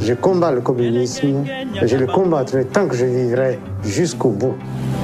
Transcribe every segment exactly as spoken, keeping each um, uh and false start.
Je combats le communisme et je le combattrai tant que je vivrai jusqu'au bout.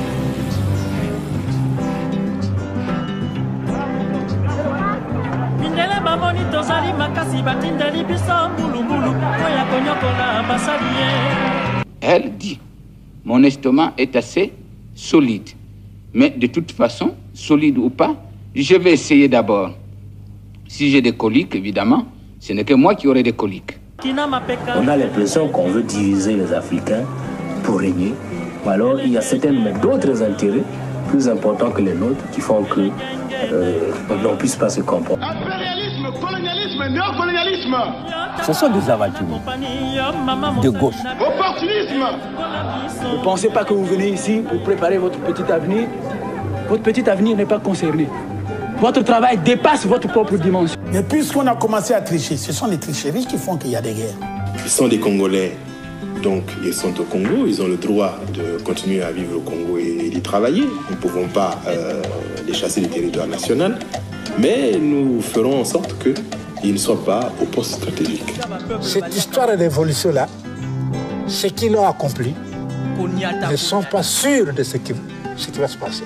Elle dit, mon estomac est assez solide. Mais de toute façon, solide ou pas, je vais essayer d'abord. Si j'ai des coliques, évidemment, ce n'est que moi qui aurai des coliques. On a l'impression qu'on veut diviser les Africains pour régner. Ou alors il y a certainement d'autres intérêts plus importants que les nôtres qui font que euh, on ne puisse pas se comprendre. Impérialisme, colonialisme, néocolonialisme. Ce sont des aventures de gauche. Opportunisme. Ne pensez pas que vous venez ici pour préparer votre petit avenir. Votre petit avenir n'est pas concerné. Votre travail dépasse votre propre dimension. Mais puisqu'on a commencé à tricher, ce sont les tricheries qui font qu'il y a des guerres. Ils sont des Congolais, donc ils sont au Congo, ils ont le droit de continuer à vivre au Congo et d'y travailler. Nous ne pouvons pas euh, les chasser du territoire national, mais nous ferons en sorte qu'ils ne soient pas au poste stratégique. Cette histoire de révolution-là, ce qu'ils ont accompli, ne sont pas sûrs de ce qui, ce qui va se passer.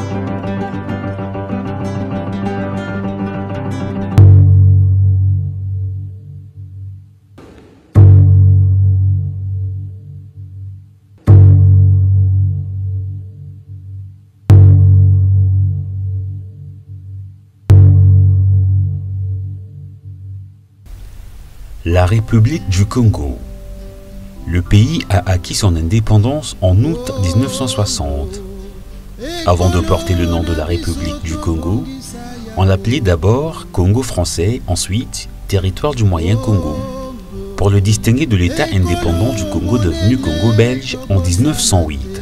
La République du Congo. Le pays a acquis son indépendance en août mille neuf cent soixante. Avant de porter le nom de la République du Congo, on l'appelait d'abord Congo français, ensuite Territoire du Moyen Congo, pour le distinguer de l'État indépendant du Congo devenu Congo belge en mille neuf cent huit.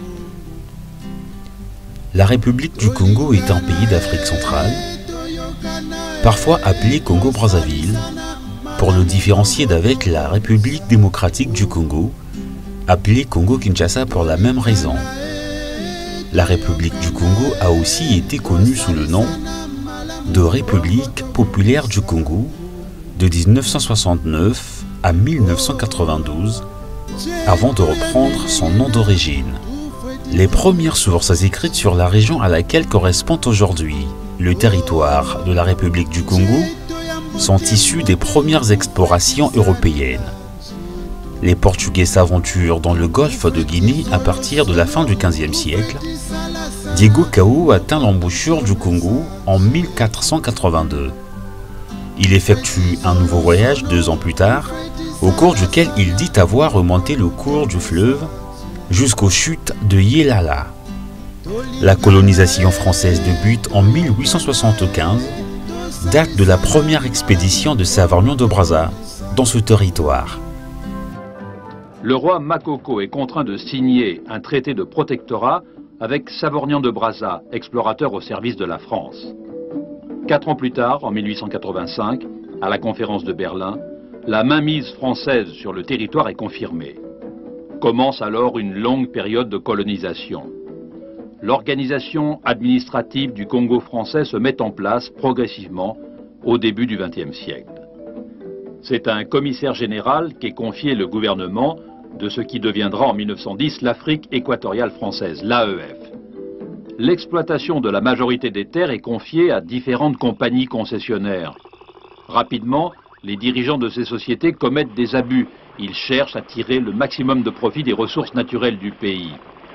La République du Congo est un pays d'Afrique centrale, parfois appelé Congo-Brazzaville, pour le différencier d'avec la République démocratique du Congo, appelée Congo-Kinshasa pour la même raison. La République du Congo a aussi été connue sous le nom de République populaire du Congo de mille neuf cent soixante-neuf à mille neuf cent quatre-vingt-douze, avant de reprendre son nom d'origine. Les premières sources écrites sur la région à laquelle correspond aujourd'hui le territoire de la République du Congo sont issus des premières explorations européennes. Les Portugais s'aventurent dans le golfe de Guinée à partir de la fin du quinzième siècle. Diego Cao atteint l'embouchure du Congo en mille quatre cent quatre-vingt-deux. Il effectue un nouveau voyage deux ans plus tard, au cours duquel il dit avoir remonté le cours du fleuve jusqu'aux chutes de Yelala. La colonisation française débute en mille huit cent soixante-quinze, date de la première expédition de Savargnon de Brazza dans ce territoire. Le roi Makoko est contraint de signer un traité de protectorat avec Savargnon de Brazza, explorateur au service de la France. Quatre ans plus tard, en mille huit cent quatre-vingt-cinq, à la conférence de Berlin, la mainmise française sur le territoire est confirmée. Commence alors une longue période de colonisation. L'organisation administrative du Congo français se met en place progressivement au début du vingtième siècle. C'est à un commissaire général qu'est confié le gouvernement de ce qui deviendra en mille neuf cent dix l'Afrique équatoriale française, l'A E F. L'exploitation de la majorité des terres est confiée à différentes compagnies concessionnaires. Rapidement, les dirigeants de ces sociétés commettent des abus. Ils cherchent à tirer le maximum de profit des ressources naturelles du pays.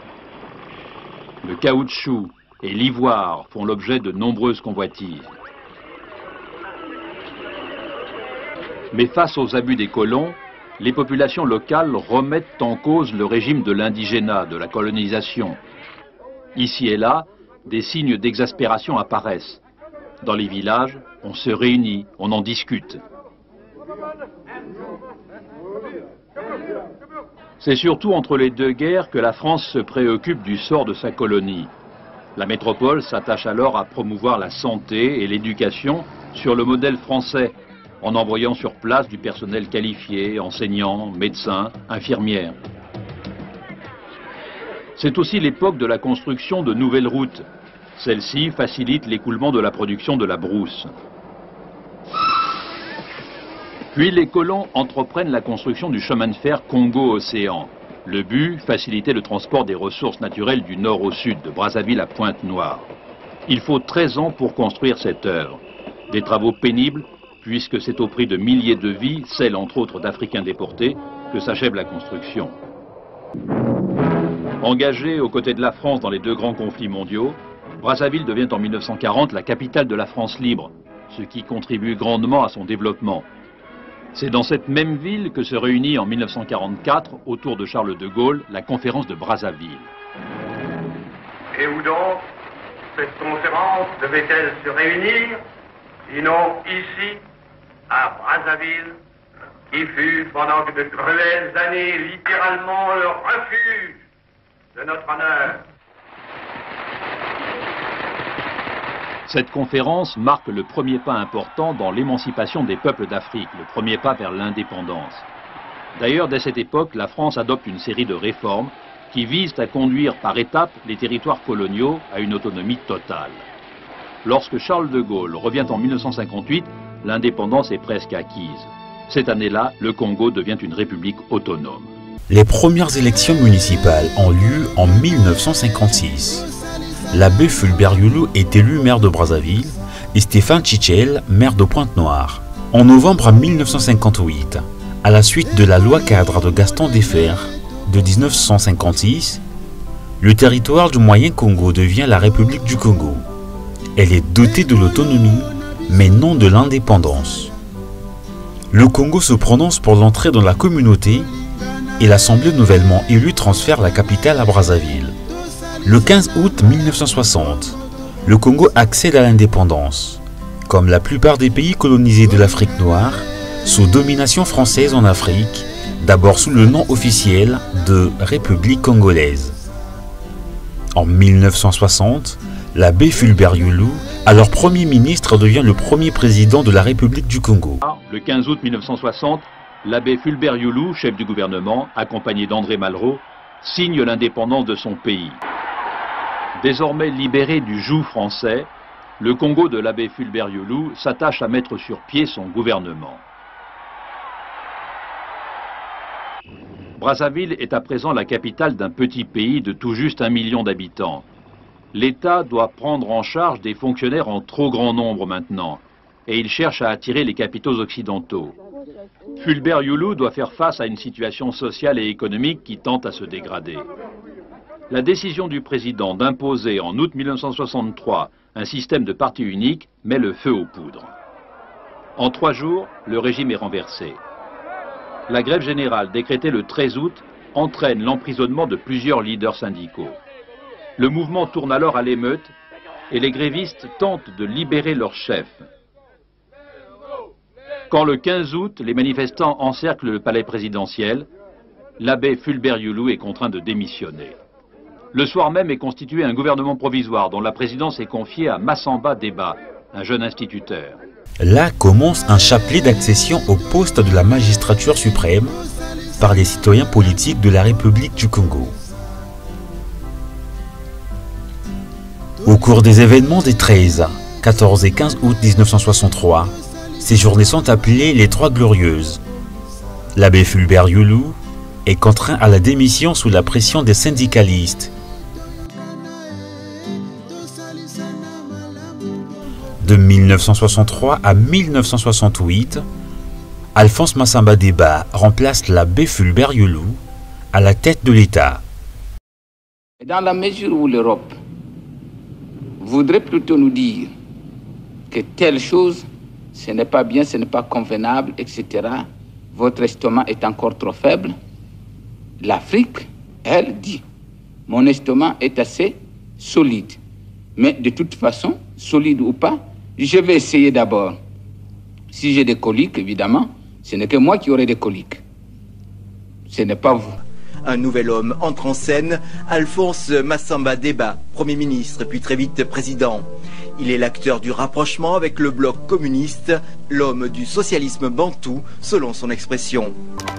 Le caoutchouc et l'ivoire font l'objet de nombreuses convoitises. Mais face aux abus des colons, les populations locales remettent en cause le régime de l'indigénat, de la colonisation. Ici et là, des signes d'exaspération apparaissent. Dans les villages, on se réunit, on en discute. C'est surtout entre les deux guerres que la France se préoccupe du sort de sa colonie. La métropole s'attache alors à promouvoir la santé et l'éducation sur le modèle français, en envoyant sur place du personnel qualifié, enseignants, médecins, infirmières. C'est aussi l'époque de la construction de nouvelles routes. Celles-ci facilitent l'écoulement de la production de la brousse. Puis les colons entreprennent la construction du chemin de fer Congo-Océan. Le but, faciliter le transport des ressources naturelles du nord au sud, de Brazzaville à Pointe-Noire. Il faut treize ans pour construire cette œuvre. Des travaux pénibles, puisque c'est au prix de milliers de vies, celles entre autres d'Africains déportés, que s'achève la construction. Engagé aux côtés de la France dans les deux grands conflits mondiaux, Brazzaville devient en mille neuf cent quarante la capitale de la France libre, ce qui contribue grandement à son développement. C'est dans cette même ville que se réunit en mille neuf cent quarante-quatre, autour de Charles de Gaulle, la conférence de Brazzaville. Et où donc cette conférence devait-elle se réunir, sinon ici, à Brazzaville, qui fut pendant de cruelles années littéralement le refuge de notre honneur. Cette conférence marque le premier pas important dans l'émancipation des peuples d'Afrique, le premier pas vers l'indépendance. D'ailleurs, dès cette époque, la France adopte une série de réformes qui visent à conduire par étapes les territoires coloniaux à une autonomie totale. Lorsque Charles de Gaulle revient en mille neuf cent cinquante-huit, l'indépendance est presque acquise. Cette année-là, le Congo devient une république autonome. Les premières élections municipales ont lieu en mille neuf cent cinquante-six. L'abbé Fulbert Yulu est élu maire de Brazzaville et Stéphane Tchichel maire de Pointe-Noire. En novembre mille neuf cent cinquante-huit, à la suite de la loi cadre de Gaston Defferre de mille neuf cent cinquante-six, le territoire du Moyen Congo devient la République du Congo. Elle est dotée de l'autonomie, mais non de l'indépendance. Le Congo se prononce pour l'entrée dans la communauté et l'Assemblée nouvellement élue transfère la capitale à Brazzaville. Le quinze août mille neuf cent soixante, le Congo accède à l'indépendance, comme la plupart des pays colonisés de l'Afrique noire, sous domination française en Afrique, d'abord sous le nom officiel de République congolaise. En mille neuf cent soixante, l'abbé Fulbert Yulu, alors Premier ministre, devient le premier président de la République du Congo. Le quinze août mille neuf cent soixante, l'abbé Fulbert Yulu, chef du gouvernement, accompagné d'André Malraux, signe l'indépendance de son pays. Désormais libéré du joug français, le Congo de l'abbé Fulbert Yulu s'attache à mettre sur pied son gouvernement. Brazzaville est à présent la capitale d'un petit pays de tout juste un million d'habitants. L'État doit prendre en charge des fonctionnaires en trop grand nombre maintenant, et il cherche à attirer les capitaux occidentaux. Fulbert Yulu doit faire face à une situation sociale et économique qui tente à se dégrader. La décision du président d'imposer en août mille neuf cent soixante-trois un système de parti unique met le feu aux poudres. En trois jours, le régime est renversé. La grève générale décrétée le treize août entraîne l'emprisonnement de plusieurs leaders syndicaux. Le mouvement tourne alors à l'émeute et les grévistes tentent de libérer leur chef. Quand le quinze août, les manifestants encerclent le palais présidentiel, l'abbé Fulbert Yulu est contraint de démissionner. Le soir même est constitué un gouvernement provisoire dont la présidence est confiée à Massamba Deba, un jeune instituteur. Là commence un chapelet d'accession au poste de la magistrature suprême par les citoyens politiques de la République du Congo. Au cours des événements des treize, quatorze et quinze août mille neuf cent soixante-trois, ces journées sont appelées les Trois Glorieuses. L'abbé Fulbert Yulu est contraint à la démission sous la pression des syndicalistes. De mille neuf cent soixante-trois à mille neuf cent soixante-huit, Alphonse Massamba Deba remplace l'abbé Fulbert Yulu à la tête de l'État. Dans la mesure où l'Europe voudrait plutôt nous dire que telle chose, ce n'est pas bien, ce n'est pas convenable, et cetera, votre estomac est encore trop faible, l'Afrique, elle, dit, mon estomac est assez solide. Mais de toute façon, solide ou pas, je vais essayer d'abord. Si j'ai des coliques, évidemment, ce n'est que moi qui aurai des coliques. Ce n'est pas vous. Un nouvel homme entre en scène, Alphonse Massamba Deba, Premier ministre puis très vite président. Il est l'acteur du rapprochement avec le bloc communiste, l'homme du socialisme bantou, selon son expression.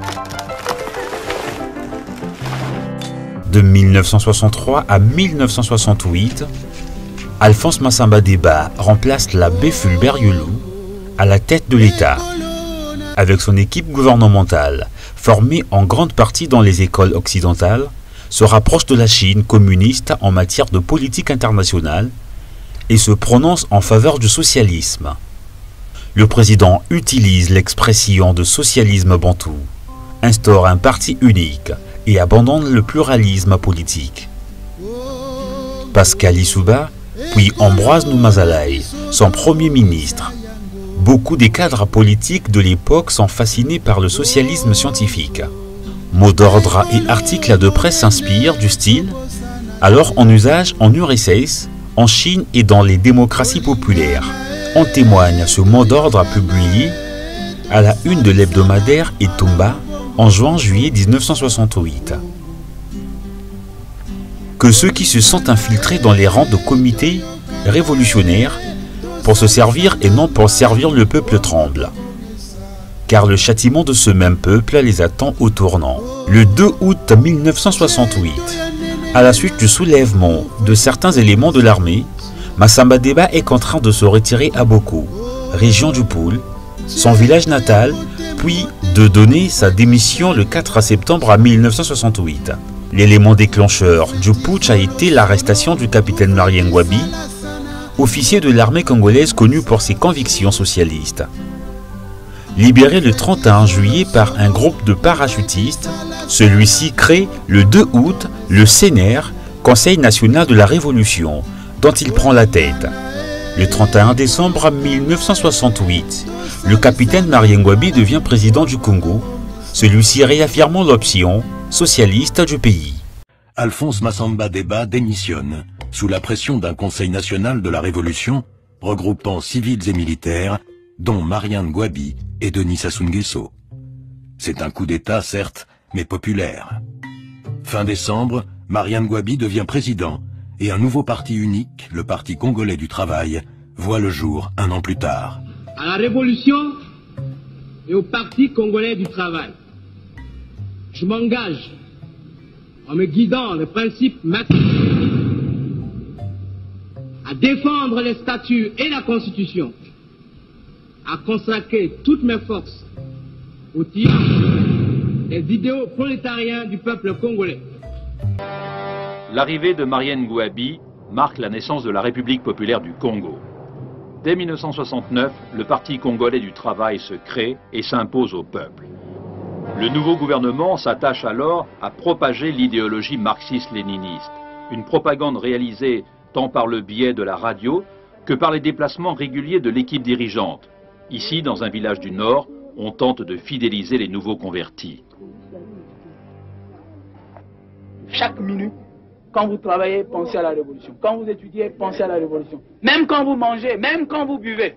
De mille neuf cent soixante-trois à mille neuf cent soixante-huit, Alphonse Massamba Deba remplace l'abbé Fulbert Yulu à la tête de l'État. avec son équipe gouvernementale, formée en grande partie dans les écoles occidentales, se rapproche de la Chine communiste en matière de politique internationale et se prononce en faveur du socialisme. Le président utilise l'expression de socialisme bantou, instaure un parti unique et abandonne le pluralisme politique. Pascal Lissouba, puis Ambroise Noumazalaï, son premier ministre. Beaucoup des cadres politiques de l'époque sont fascinés par le socialisme scientifique. Mots d'ordre et articles de presse s'inspirent du style, alors en usage en U R S S, en Chine et dans les démocraties populaires. En témoigne ce mot d'ordre publié à la une de l'hebdomadaire Etumba en juin-juillet mille neuf cent soixante-huit. Que ceux qui se sont infiltrés dans les rangs de comités révolutionnaires pour se servir et non pour servir le peuple tremblent. Car le châtiment de ce même peuple les attend au tournant. Le deux août mille neuf cent soixante-huit, à la suite du soulèvement de certains éléments de l'armée, Massamba Deba est contraint de se retirer à Boko, région du Poul, son village natal, puis de donner sa démission le quatre septembre mille neuf cent soixante-huit. L'élément déclencheur du putsch a été l'arrestation du capitaine Marien Ngouabi, officier de l'armée congolaise connu pour ses convictions socialistes. Libéré le trente et un juillet par un groupe de parachutistes, celui-ci crée le deux août le C N R, Conseil national de la Révolution, dont il prend la tête. Le trente et un décembre mille neuf cent soixante-huit, le capitaine Marien Ngouabi devient président du Congo, celui-ci réaffirmant l'option socialiste du pays. Alphonse Massamba Deba démissionne, sous la pression d'un Conseil national de la Révolution, regroupant civils et militaires, dont Marien Ngouabi et Denis Sassou Nguesso. C'est un coup d'État, certes, mais populaire. Fin décembre, Marien Ngouabi devient président, et un nouveau parti unique, le Parti congolais du travail, voit le jour un an plus tard. À la Révolution et au Parti congolais du travail, je m'engage, en me guidant le principe matériel, à défendre les statuts et la Constitution, à consacrer toutes mes forces au tir des idéaux prolétariens du peuple congolais. L'arrivée de Marien Ngouabi marque la naissance de la République populaire du Congo. Dès mille neuf cent soixante-neuf, le Parti congolais du travail se crée et s'impose au peuple. Le nouveau gouvernement s'attache alors à propager l'idéologie marxiste-léniniste, une propagande réalisée tant par le biais de la radio que par les déplacements réguliers de l'équipe dirigeante. Ici, dans un village du Nord, on tente de fidéliser les nouveaux convertis. Chaque minute, quand vous travaillez, pensez à la révolution. Quand vous étudiez, pensez à la révolution. Même quand vous mangez, même quand vous buvez.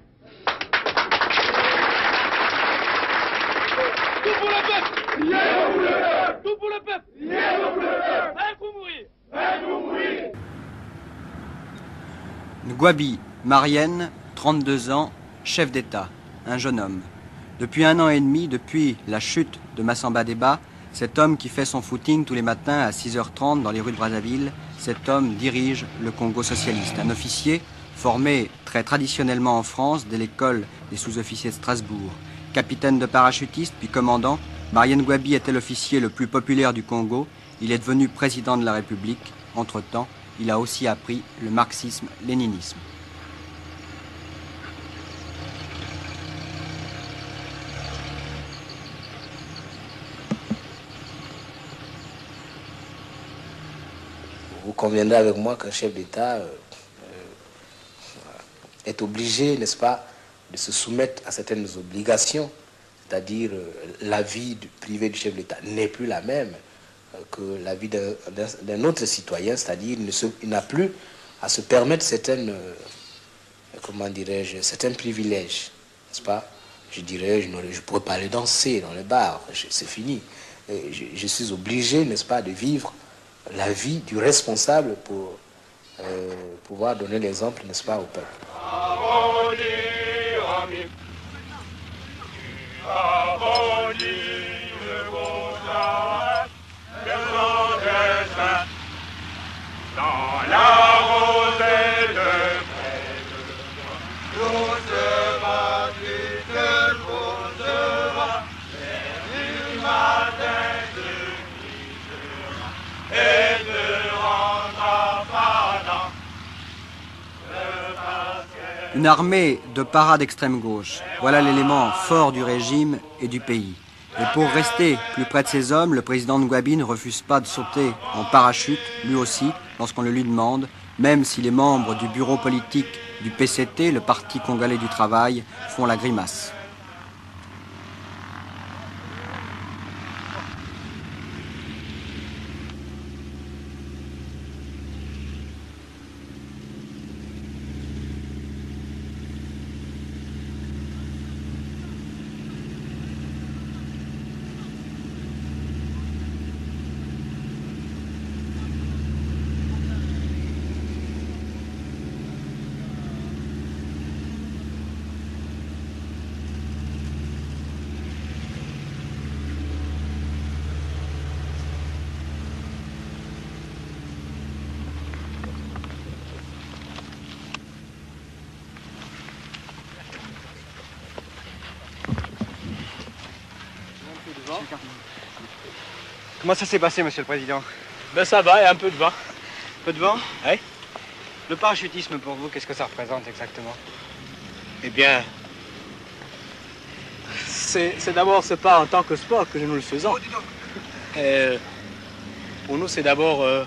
Tout pour le peuple! Yeah, pour le peuple! Tout pour le peuple! Yeah, pour le peuple! Un pour mourir! Un pour mourir! Ngouabi, Marienne, trente-deux ans, chef d'État, un jeune homme. Depuis un an et demi, depuis la chute de Massamba Deba, cet homme qui fait son footing tous les matins à six heures trente dans les rues de Brazzaville, cet homme dirige le Congo socialiste. Un officier formé très traditionnellement en France dès l'école des sous-officiers de Strasbourg. Capitaine de parachutistes puis commandant, Marien Ngouabi était l'officier le plus populaire du Congo. Il est devenu président de la République. Entre-temps, il a aussi appris le marxisme-léninisme. Vous conviendrez avec moi qu'un chef d'État euh, euh, est obligé, n'est-ce pas, de se soumettre à certaines obligations, c'est-à-dire euh, la vie du, privée du chef d'État n'est plus la même euh, que la vie d'un autre citoyen, c'est-à-dire il n'a plus à se permettre certaines, euh, comment dirais-je, certains privilèges, n'est-ce pas? Je dirais, je ne pourrais pas aller danser dans les bars, c'est fini. Je, je suis obligé, n'est-ce pas, de vivre la vie du responsable pour euh, pouvoir donner l'exemple, n'est-ce pas, au peuple. Dans la rosée de près, doucement tu te poseras. Une armée de paras d'extrême gauche, voilà l'élément fort du régime et du pays. Et pour rester plus près de ces hommes, le président Ngouabi ne refuse pas de sauter en parachute, lui aussi, lorsqu'on le lui demande, même si les membres du bureau politique du P C T, le Parti congolais du travail, font la grimace. Comment ça s'est passé, Monsieur le Président? Ben ça va, il y a un peu de vent. Peu de vent? Oui. Le parachutisme pour vous, qu'est-ce que ça représente exactement? Eh bien, c'est d'abord, c'est pas en tant que sport que nous le faisons. Euh, pour nous, c'est d'abord euh,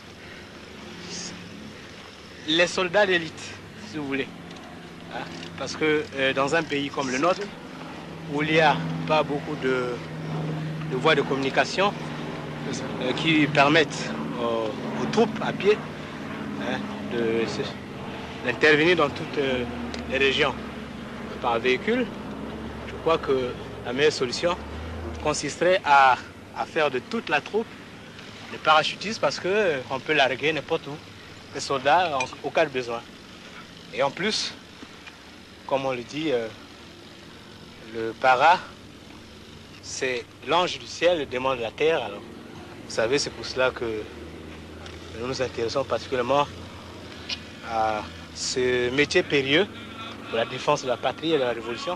les soldats d'élite, si vous voulez. Hein? Parce que euh, dans un pays comme le nôtre, où il n'y a pas beaucoup de, de voies de communication euh, qui permettent aux, aux troupes à pied hein, d'intervenir dans toutes euh, les régions par véhicule, je crois que la meilleure solution consisterait à, à faire de toute la troupe des parachutistes parce qu'on euh, peut larguer n'importe où, les soldats en, au cas de besoin. Et en plus, comme on le dit, euh, le para, c'est l'ange du ciel, le démon de la terre. Alors, vous savez, c'est pour cela que nous nous intéressons particulièrement à ce métier périlleux pour la défense de la patrie et de la révolution.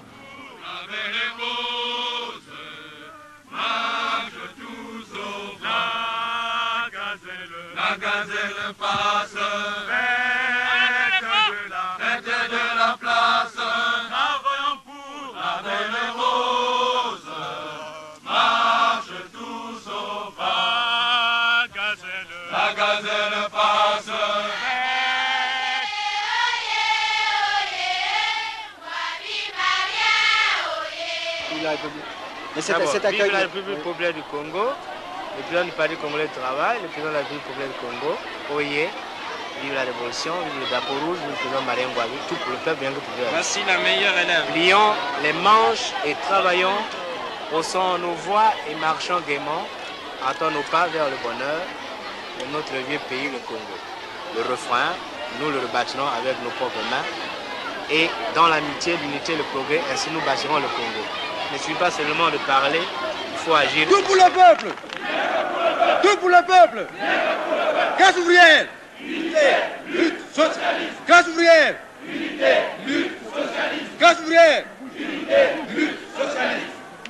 La gazelle passe, fête de la place, travaillant pour la belle rose, marche tous au pas, la gazelle passe. Mais c'est accueil. Vive la République populaire du Congo, le président du Parti congolais du travail, le président de la République populaire du Congo, Oye, vive la révolution, vive le drapeau rouge, vive le président Marien Ngouabi, tout pour le peuple bien que pour le. Voici la meilleure élève. Plions les manches et travaillons, haussons nos voix et marchons gaiement, hâtons nos pas vers le bonheur de notre vieux pays, le Congo. Le refrain, nous le rebâtirons avec nos propres mains et dans l'amitié, l'unité, le progrès, ainsi nous bâtirons le Congo. Il ne suffit pas seulement de parler, il faut agir. Tout pour le peuple! Tout pour le peuple! Classe ouvrière! Unité, lutte, socialiste! Classe ouvrière! Unité, lutte, socialiste! Classe ouvrière! Unité, lutte, socialiste!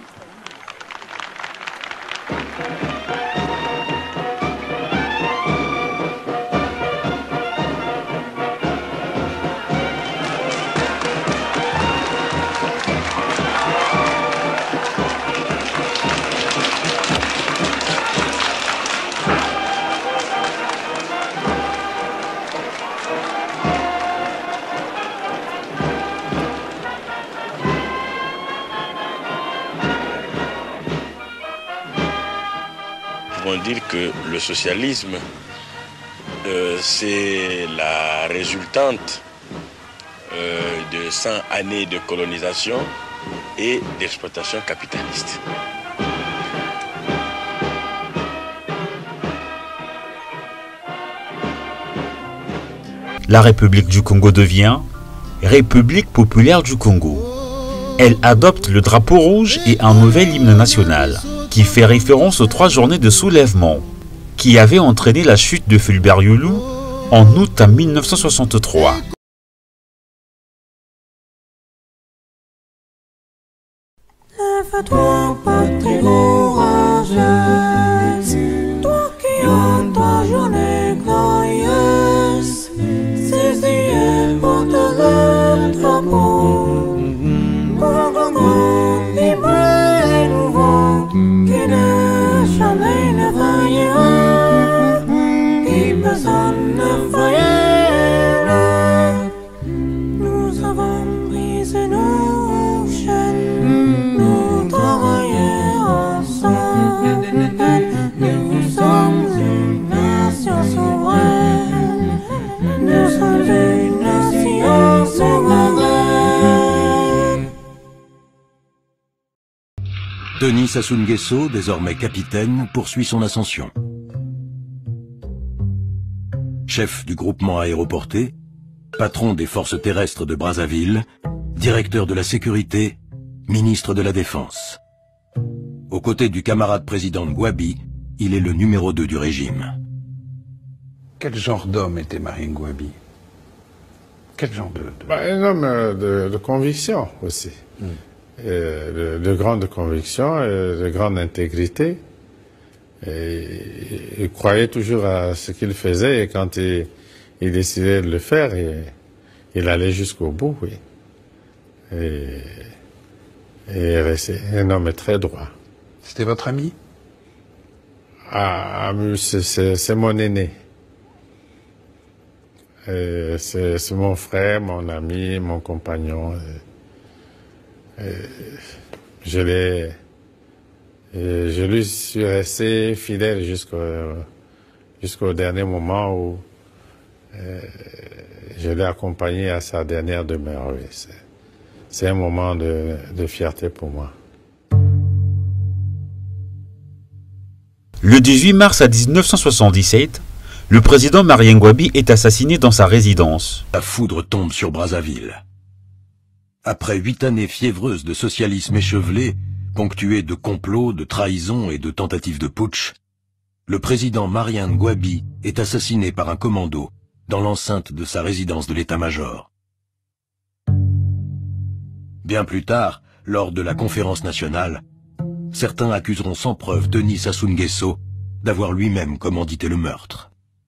Dire que le socialisme, euh, c'est la résultante euh, de cent années de colonisation et d'exploitation capitaliste. La République du Congo devient République populaire du Congo. Elle adopte le drapeau rouge et un nouvel hymne national, qui fait référence aux trois journées de soulèvement qui avaient entraîné la chute de Fulbert Youlou en août mille neuf cent soixante-trois. Lève-toi, patrie courageuse, toi qui en ta journée glorieuse, saisis et porte-le. Denis Sassou Nguesso, désormais capitaine, poursuit son ascension. Chef du groupement aéroporté, patron des forces terrestres de Brazzaville, directeur de la sécurité, ministre de la Défense. Aux côtés du camarade président Gwabi, il est le numéro deux du régime. Quel genre d'homme était Marien Gwabi? Quel genre de... de... Bah, un homme de, de conviction aussi. Mm. Euh, de, de grande conviction, euh, de grande intégrité. Et, il croyait toujours à ce qu'il faisait et quand il, il décidait de le faire, il, il allait jusqu'au bout, oui. Et, et c'est un homme très droit. C'était votre ami? Ah, c'est mon aîné. C'est mon frère, mon ami, mon compagnon. Et, et je l'ai... je lui suis resté fidèle jusqu'au jusqu'au dernier moment où euh, je l'ai accompagné à sa dernière demeure. Oui. C'est un moment de, de fierté pour moi. Le dix-huit mars à mille neuf cent soixante-dix-sept, le président Marien Gwabi est assassiné dans sa résidence. La foudre tombe sur Brazzaville. Après huit années fiévreuses de socialisme échevelé, ponctuées de complots, de trahisons et de tentatives de putsch, le président Marien Gwabi est assassiné par un commando dans l'enceinte de sa résidence de l'état-major. Bien plus tard, lors de la conférence nationale, certains accuseront sans preuve Denis Sassou Nguesso d'avoir lui-même commandité le meurtre.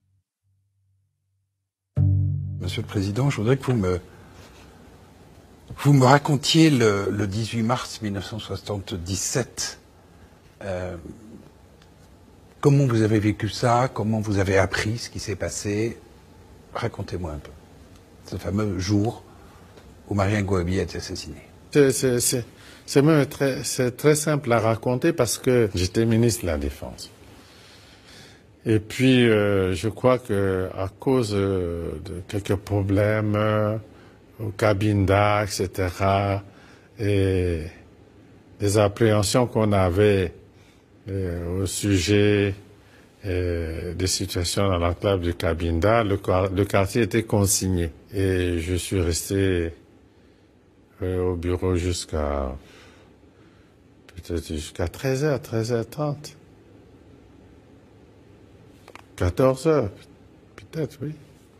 Monsieur le Président, je voudrais que vous me, vous me racontiez le, le dix-huit mars mille neuf cent soixante-dix-sept. Euh, comment vous avez vécu ça? Comment vous avez appris ce qui s'est passé? Racontez-moi un peu. Ce fameux jour où Marien Gwabi a été assassiné. C'est même très, très simple à raconter parce que j'étais ministre de la Défense. Et puis, euh, je crois que à cause euh, de quelques problèmes euh, au Cabinda, et cetera, et des appréhensions qu'on avait euh, au sujet euh, des situations dans l'enclave du Cabinda, le, le quartier était consigné. Et je suis resté euh, au bureau jusqu'à peut-être jusqu'à treize heures, treize heures trente. quatorze heures, peut-être, oui.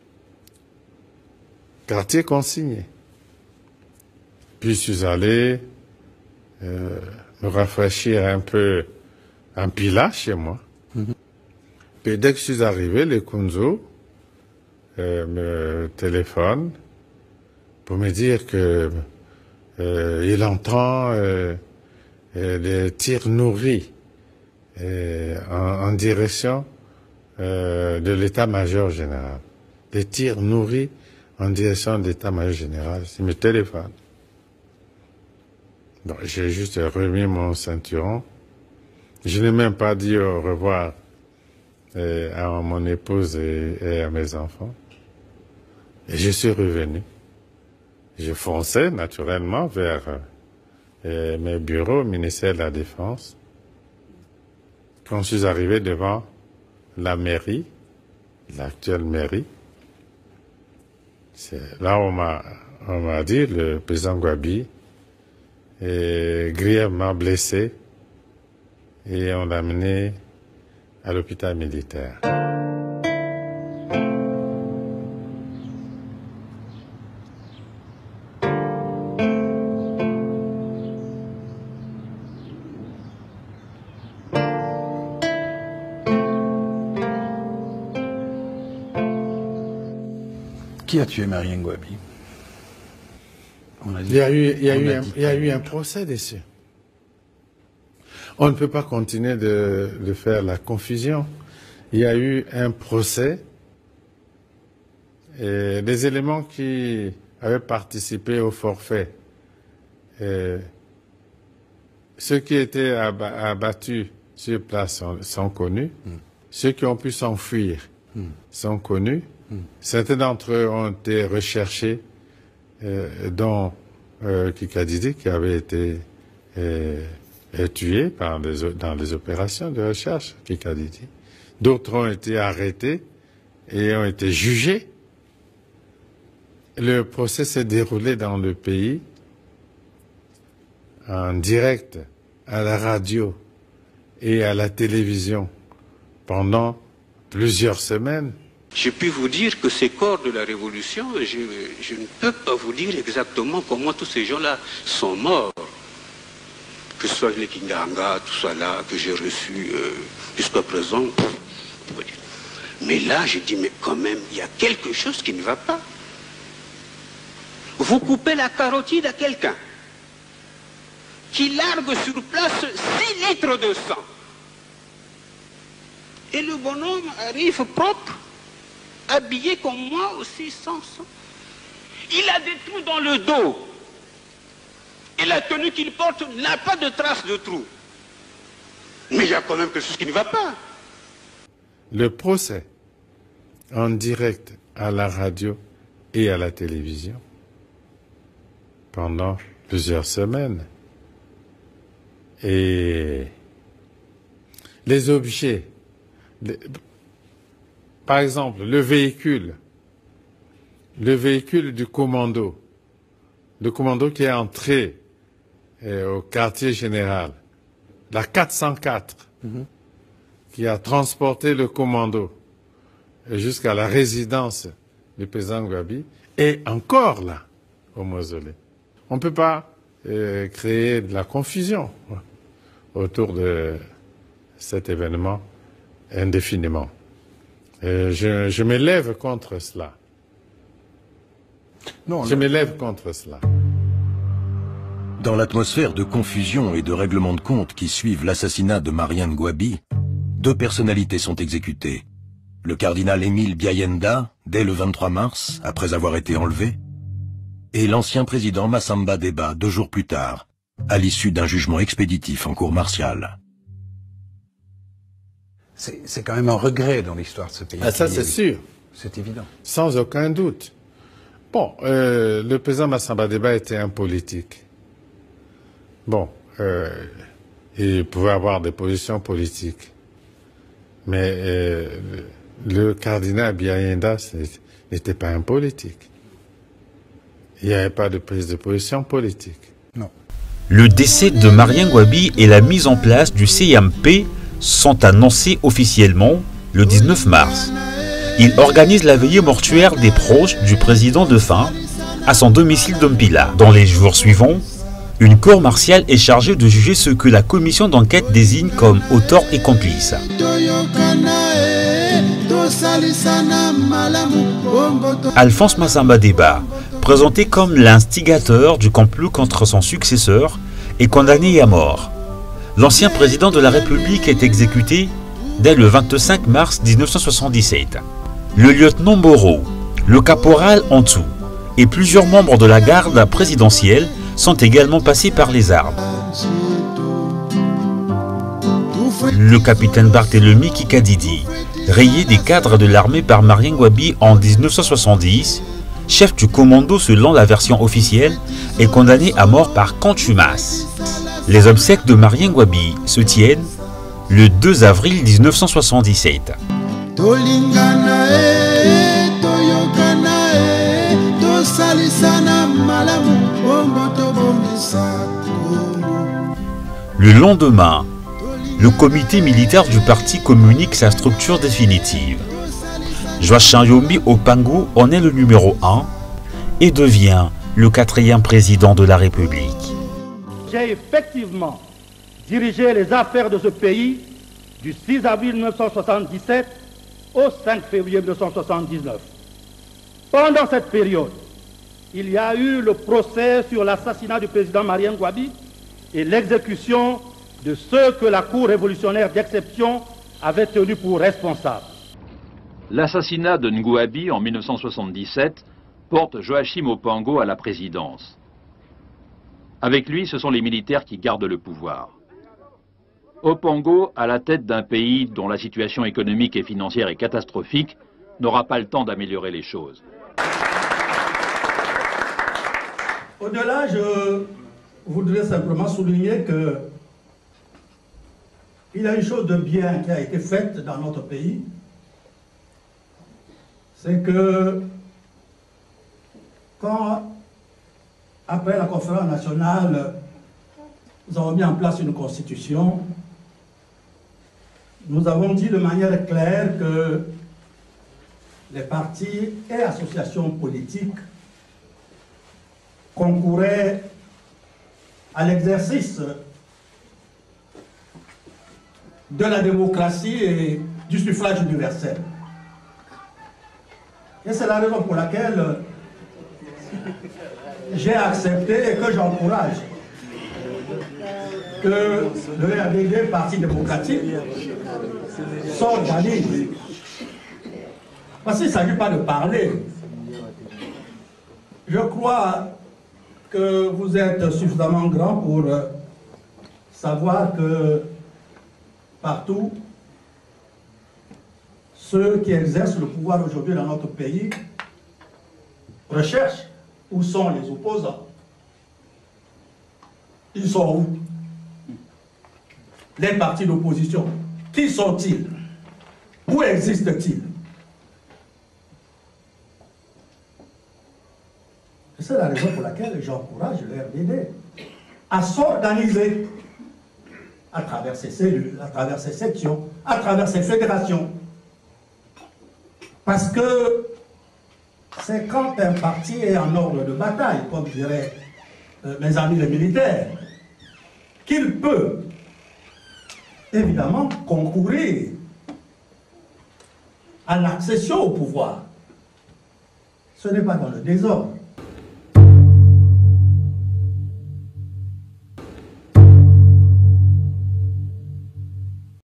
Quartier consigné. Puis je suis allé euh, me rafraîchir un peu en Pila chez moi. Mm-hmm. Puis dès que je suis arrivé, le Kunzo euh, me téléphone pour me dire que euh, il entend euh, euh, des tirs nourris euh, en, en direction Euh, de l'état-major général. Des tirs nourris en direction de l'état-major général. Il me téléphone. Donc, j'ai juste remis mon ceinturon. Je n'ai même pas dit au revoir euh, à mon épouse et, et à mes enfants. Et je suis revenu. Je fonçais naturellement vers euh, mes bureaux au ministère de la Défense. Quand je suis arrivé devant la mairie, l'actuelle mairie, c'est là où on m'a on m'a dit le président Gwabi est grièvement blessé et on l'a amené à l'hôpital militaire. Qui a tué Marien Gwabi? Il y a eu, il y a eu, un, il y a eu un procès dessus. On ne peut pas continuer de, de faire la confusion. Il y a eu un procès et les éléments qui avaient participé au forfait, et ceux qui étaient abattus sur place sont, sont connus, mm. Ceux qui ont pu s'enfuir mm. sont connus. Certains d'entre eux ont été recherchés, euh, dont euh, Kikadidi, qui avait été euh, euh, tués par les, dans les opérations de recherche, Kikadidi. D'autres ont été arrêtés et ont été jugés. Le procès s'est déroulé dans le pays, en direct, à la radio et à la télévision, pendant plusieurs semaines. Je puis vous dire que ces corps de la Révolution, je, je ne peux pas vous dire exactement comment tous ces gens-là sont morts. Que ce soit les Kinganga, tout ça là, que j'ai reçu euh, jusqu'à présent. Mais là, je dis, mais quand même, il y a quelque chose qui ne va pas. Vous coupez la carotide à quelqu'un qui largue sur place six litres de sang. Et le bonhomme arrive propre, habillé comme moi aussi, sans sang. Il a des trous dans le dos. Et la tenue qu'il porte n'a pas de traces de trous. Mais il y a quand même quelque chose qui ne va pas. Le procès, en direct à la radio et à la télévision, pendant plusieurs semaines. Et les objets, les, par exemple, le véhicule, le véhicule du commando, le commando qui est entré euh, au quartier général, la quatre cent quatre, mm-hmm. qui a transporté le commando jusqu'à la résidence du président Gwabi, est encore là, au mausolée. On ne peut pas euh, créer de la confusion autour de cet événement indéfiniment. Et je, je m'élève contre cela. Non, je m'élève contre cela. Dans l'atmosphère de confusion et de règlement de compte qui suivent l'assassinat de Mariane Gwabi, deux personnalités sont exécutées. Le cardinal Émile Biayenda, dès le vingt-trois mars, après avoir été enlevé, et l'ancien président Massamba Deba, deux jours plus tard, à l'issue d'un jugement expéditif en cour martiale. C'est quand même un regret dans l'histoire de ce pays. Ah, ça, c'est sûr. C'est évident. Sans aucun doute. Bon, euh, le président Massamba Deba était un politique. Bon, euh, il pouvait avoir des positions politiques. Mais euh, le cardinal Biayenda n'était pas un politique. Il n'y avait pas de prise de position politique. Non. Le décès de Mariane Gwabi et la mise en place du C M P sont annoncés officiellement le dix-neuf mars. Il organise la veillée mortuaire des proches du président défunt à son domicile d'Ompila. Dans les jours suivants, une cour martiale est chargée de juger ce que la commission d'enquête désigne comme auteur et complice. Alphonse Massamba Deba, présenté comme l'instigateur du complot contre son successeur, est condamné à mort. L'ancien président de la République est exécuté dès le vingt-cinq mars mille neuf cent soixante-dix-sept. Le lieutenant Moreau, le caporal Antou et plusieurs membres de la garde présidentielle sont également passés par les armes. Le capitaine Barthélemy Kikadidi, rayé des cadres de l'armée par Mariane Gwabi en mille neuf cent soixante-dix, chef du commando selon la version officielle, est condamné à mort par contumace. Les obsèques de Mariane Gwabi se tiennent le deux avril mille neuf cent soixante-dix-sept. Le lendemain, le comité militaire du parti communique sa structure définitive. Joachim Yombi Opango en est le numéro un et devient le quatrième président de la République. J'ai effectivement dirigé les affaires de ce pays du six avril mille neuf cent soixante-dix-sept au cinq février mille neuf cent soixante-dix-neuf. Pendant cette période, il y a eu le procès sur l'assassinat du président Mariane Gwabi et l'exécution de ceux que la Cour révolutionnaire d'exception avait tenus pour responsables. L'assassinat de Ngouabi en mille neuf cent soixante-dix-sept porte Joachim Opango à la présidence. Avec lui, ce sont les militaires qui gardent le pouvoir. Opango, à la tête d'un pays dont la situation économique et financière est catastrophique, n'aura pas le temps d'améliorer les choses. Au-delà, je voudrais simplement souligner que il y a une chose de bien qui a été faite dans notre pays, c'est que quand, après la conférence nationale, nous avons mis en place une constitution, nous avons dit de manière claire que les partis et associations politiques concouraient à l'exercice de la démocratie et du suffrage universel. Et c'est la raison pour laquelle j'ai accepté et que j'encourage que le R D D, Parti démocratique, s'organise. Parce qu'il ne s'agit pas de parler. Je crois que vous êtes suffisamment grand pour savoir que partout, ceux qui exercent le pouvoir aujourd'hui dans notre pays recherchent où sont les opposants. Ils sont où? Les partis d'opposition. Qui sont-ils? Où existent-ils? C'est la raison pour laquelle j'encourage le R D D à s'organiser à travers ses cellules, à travers ses sections, à travers ses fédérations. Parce que c'est quand un parti est en ordre de bataille, comme diraient euh, mes amis les militaires, qu'il peut évidemment concourir à l'accession au pouvoir. Ce n'est pas dans le désordre.